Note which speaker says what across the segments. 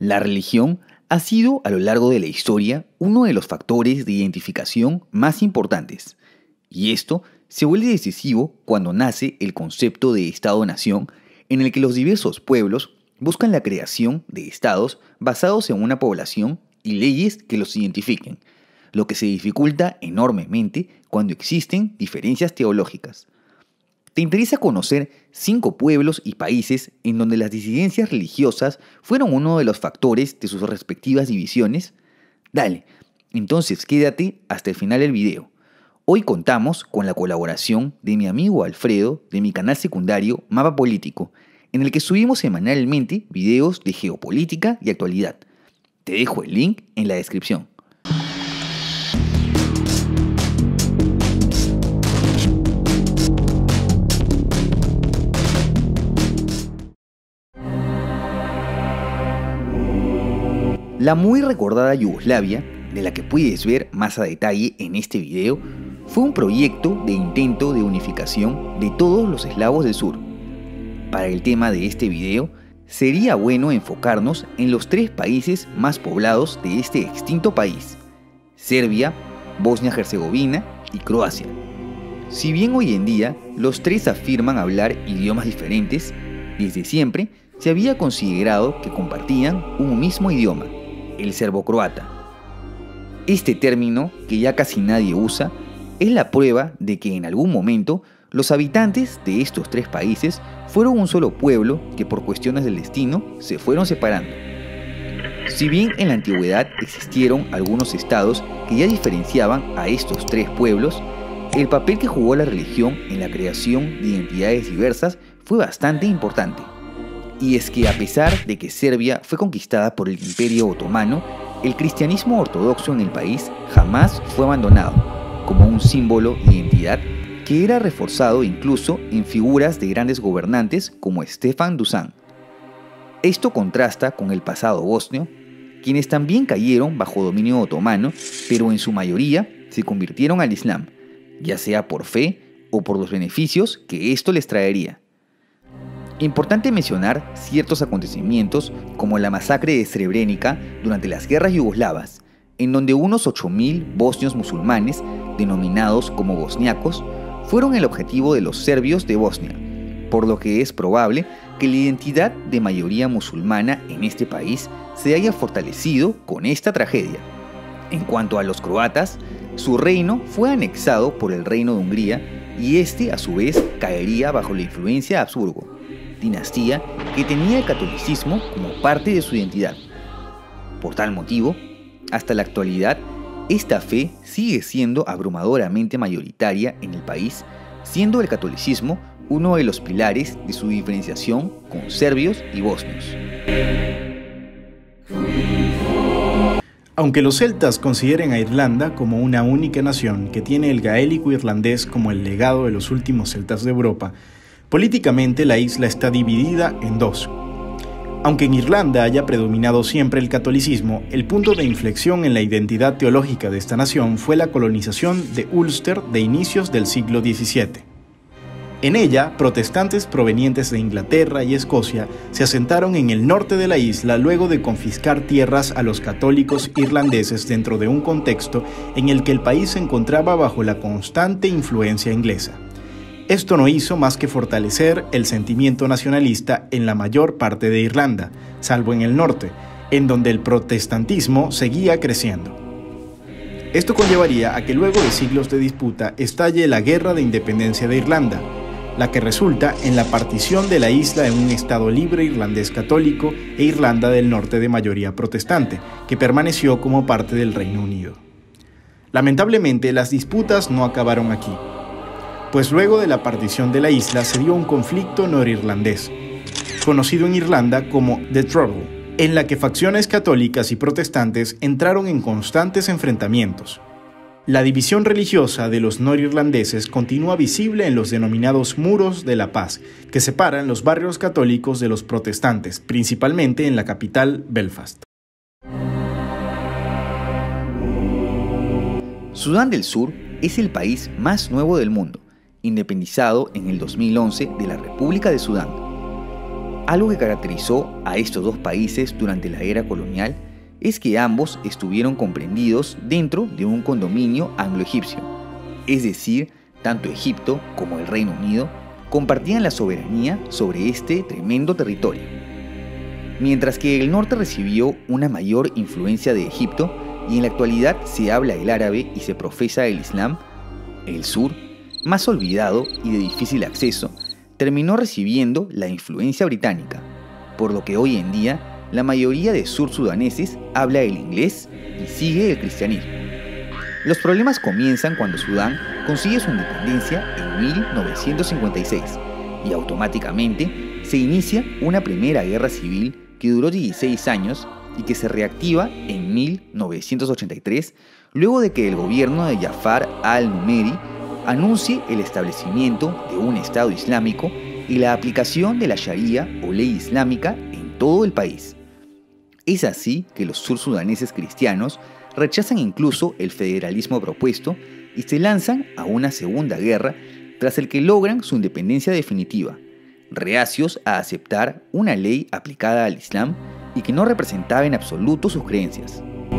Speaker 1: La religión ha sido a lo largo de la historia uno de los factores de identificación más importantes, y esto se vuelve decisivo cuando nace el concepto de Estado-nación, en el que los diversos pueblos buscan la creación de estados basados en una población y leyes que los identifiquen, lo que se dificulta enormemente cuando existen diferencias teológicas. ¿Te interesa conocer 5 pueblos y países en donde las disidencias religiosas fueron uno de los factores de sus respectivas divisiones? Dale, entonces quédate hasta el final del video. Hoy contamos con la colaboración de mi amigo Alfredo de mi canal secundario Mapa Político, en el que subimos semanalmente videos de geopolítica y actualidad. Te dejo el link en la descripción. La muy recordada Yugoslavia, de la que puedes ver más a detalle en este video, fue un proyecto de intento de unificación de todos los eslavos del sur. Para el tema de este video, sería bueno enfocarnos en los 3 países más poblados de este extinto país: Serbia, Bosnia-Herzegovina y Croacia. Si bien hoy en día los 3 afirman hablar idiomas diferentes, desde siempre se había considerado que compartían un mismo idioma, el serbo-croata. Este término, que ya casi nadie usa, es la prueba de que en algún momento los habitantes de estos 3 países fueron un solo pueblo que por cuestiones del destino se fueron separando. Si bien en la antigüedad existieron algunos estados que ya diferenciaban a estos 3 pueblos, el papel que jugó la religión en la creación de identidades diversas fue bastante importante. Y es que a pesar de que Serbia fue conquistada por el Imperio Otomano, el cristianismo ortodoxo en el país jamás fue abandonado, como un símbolo de identidad que era reforzado incluso en figuras de grandes gobernantes como Stefan Dusan. Esto contrasta con el pasado bosnio, quienes también cayeron bajo dominio otomano, pero en su mayoría se convirtieron al Islam, ya sea por fe o por los beneficios que esto les traería. Importante mencionar ciertos acontecimientos como la masacre de Srebrenica durante las guerras yugoslavas, en donde unos 8.000 bosnios musulmanes, denominados como bosniacos, fueron el objetivo de los serbios de Bosnia, por lo que es probable que la identidad de mayoría musulmana en este país se haya fortalecido con esta tragedia. En cuanto a los croatas, su reino fue anexado por el Reino de Hungría y este a su vez caería bajo la influencia de Habsburgo, dinastía que tenía el catolicismo como parte de su identidad. Por tal motivo, hasta la actualidad, esta fe sigue siendo abrumadoramente mayoritaria en el país, siendo el catolicismo uno de los pilares de su diferenciación con serbios y bosnios.
Speaker 2: Aunque los celtas consideren a Irlanda como una única nación que tiene el gaélico irlandés como el legado de los últimos celtas de Europa, políticamente la isla está dividida en 2. Aunque en Irlanda haya predominado siempre el catolicismo, el punto de inflexión en la identidad teológica de esta nación fue la colonización de Ulster de inicios del siglo XVII. En ella, protestantes provenientes de Inglaterra y Escocia se asentaron en el norte de la isla luego de confiscar tierras a los católicos irlandeses dentro de un contexto en el que el país se encontraba bajo la constante influencia inglesa. Esto no hizo más que fortalecer el sentimiento nacionalista en la mayor parte de Irlanda, salvo en el norte, en donde el protestantismo seguía creciendo. Esto conllevaría a que luego de siglos de disputa estalle la Guerra de Independencia de Irlanda, la que resulta en la partición de la isla en un estado libre irlandés católico e Irlanda del Norte de mayoría protestante, que permaneció como parte del Reino Unido. Lamentablemente, las disputas no acabaron aquí, pues luego de la partición de la isla se dio un conflicto norirlandés, conocido en Irlanda como The Trouble, en la que facciones católicas y protestantes entraron en constantes enfrentamientos. La división religiosa de los norirlandeses continúa visible en los denominados Muros de la Paz, que separan los barrios católicos de los protestantes, principalmente en la capital, Belfast.
Speaker 1: Sudán del Sur es el país más nuevo del mundo, independizado en el 2011 de la República de Sudán. Algo que caracterizó a estos dos países durante la era colonial es que ambos estuvieron comprendidos dentro de un condominio anglo-egipcio, es decir, tanto Egipto como el Reino Unido compartían la soberanía sobre este tremendo territorio. Mientras que el norte recibió una mayor influencia de Egipto y en la actualidad se habla el árabe y se profesa el Islam, el sur, más olvidado y de difícil acceso, terminó recibiendo la influencia británica, por lo que hoy en día la mayoría de sursudaneses habla el inglés y sigue el cristianismo. Los problemas comienzan cuando Sudán consigue su independencia en 1956 y automáticamente se inicia una primera guerra civil que duró 16 años y que se reactiva en 1983 luego de que el gobierno de Jafar al-Numeri anuncie el establecimiento de un Estado Islámico y la aplicación de la Sharia o ley islámica en todo el país. Es así que los sursudaneses cristianos rechazan incluso el federalismo propuesto y se lanzan a una segunda guerra tras el que logran su independencia definitiva, reacios a aceptar una ley aplicada al Islam y que no representaba en absoluto sus creencias.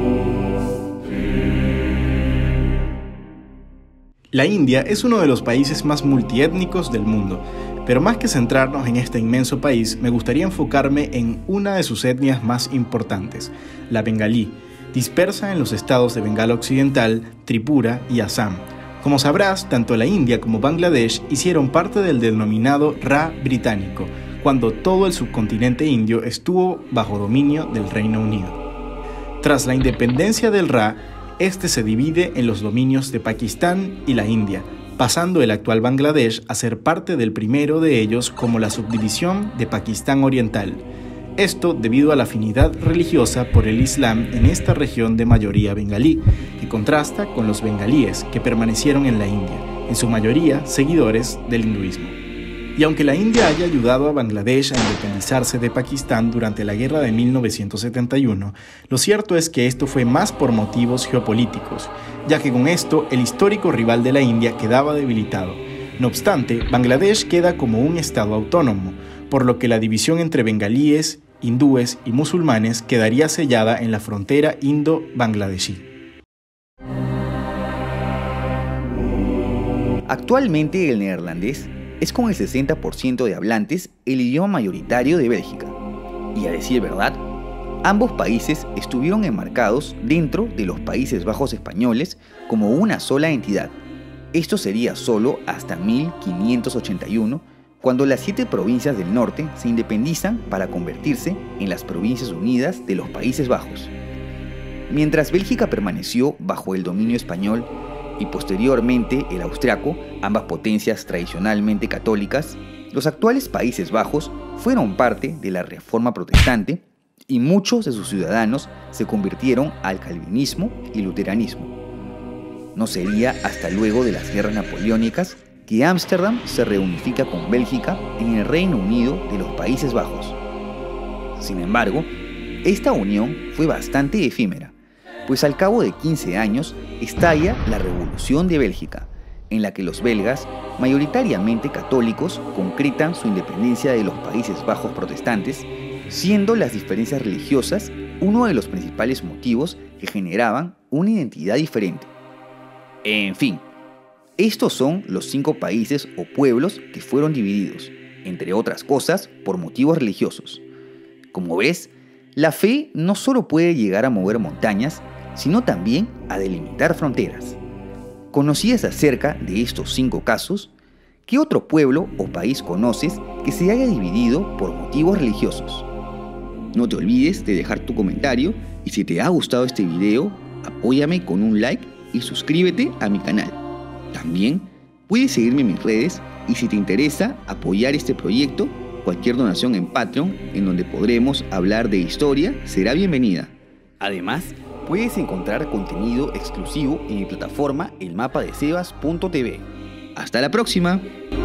Speaker 2: La India es uno de los países más multiétnicos del mundo, pero más que centrarnos en este inmenso país, me gustaría enfocarme en una de sus etnias más importantes, la bengalí, dispersa en los estados de Bengala Occidental, Tripura y Assam. Como sabrás, tanto la India como Bangladesh hicieron parte del denominado Raj británico, cuando todo el subcontinente indio estuvo bajo dominio del Reino Unido. Tras la independencia del Raj, este se divide en los dominios de Pakistán y la India, pasando el actual Bangladesh a ser parte del primero de ellos como la subdivisión de Pakistán Oriental. Esto debido a la afinidad religiosa por el Islam en esta región de mayoría bengalí, que contrasta con los bengalíes que permanecieron en la India, en su mayoría seguidores del hinduismo. Y aunque la India haya ayudado a Bangladesh a independizarse de Pakistán durante la guerra de 1971, lo cierto es que esto fue más por motivos geopolíticos, ya que con esto el histórico rival de la India quedaba debilitado. No obstante, Bangladesh queda como un estado autónomo, por lo que la división entre bengalíes, hindúes y musulmanes quedaría sellada en la frontera indo-bangladesí.
Speaker 1: Actualmente el neerlandés es con el 60% de hablantes el idioma mayoritario de Bélgica. Y a decir verdad, ambos países estuvieron enmarcados dentro de los Países Bajos españoles como una sola entidad. Esto sería solo hasta 1581, cuando las 7 provincias del norte se independizan para convertirse en las Provincias Unidas de los Países Bajos. Mientras Bélgica permaneció bajo el dominio español y posteriormente el austriaco, ambas potencias tradicionalmente católicas, los actuales Países Bajos fueron parte de la Reforma Protestante y muchos de sus ciudadanos se convirtieron al calvinismo y luteranismo. No sería hasta luego de las guerras napoleónicas que Ámsterdam se reunifica con Bélgica en el Reino Unido de los Países Bajos. Sin embargo, esta unión fue bastante efímera, pues al cabo de 15 años estalla la Revolución de Bélgica, en la que los belgas, mayoritariamente católicos, concretan su independencia de los Países Bajos protestantes, siendo las diferencias religiosas uno de los principales motivos que generaban una identidad diferente. En fin, estos son los 5 países o pueblos que fueron divididos, entre otras cosas, por motivos religiosos. Como ves, la fe no solo puede llegar a mover montañas, sino también a delimitar fronteras. ¿Conocías acerca de estos 5 casos? ¿Qué otro pueblo o país conoces que se haya dividido por motivos religiosos? No te olvides de dejar tu comentario y si te ha gustado este video, apóyame con un like y suscríbete a mi canal. También puedes seguirme en mis redes y si te interesa apoyar este proyecto, cualquier donación en Patreon en donde podremos hablar de historia será bienvenida. Además, puedes encontrar contenido exclusivo en mi plataforma elmapadesebas.tv. ¡Hasta la próxima!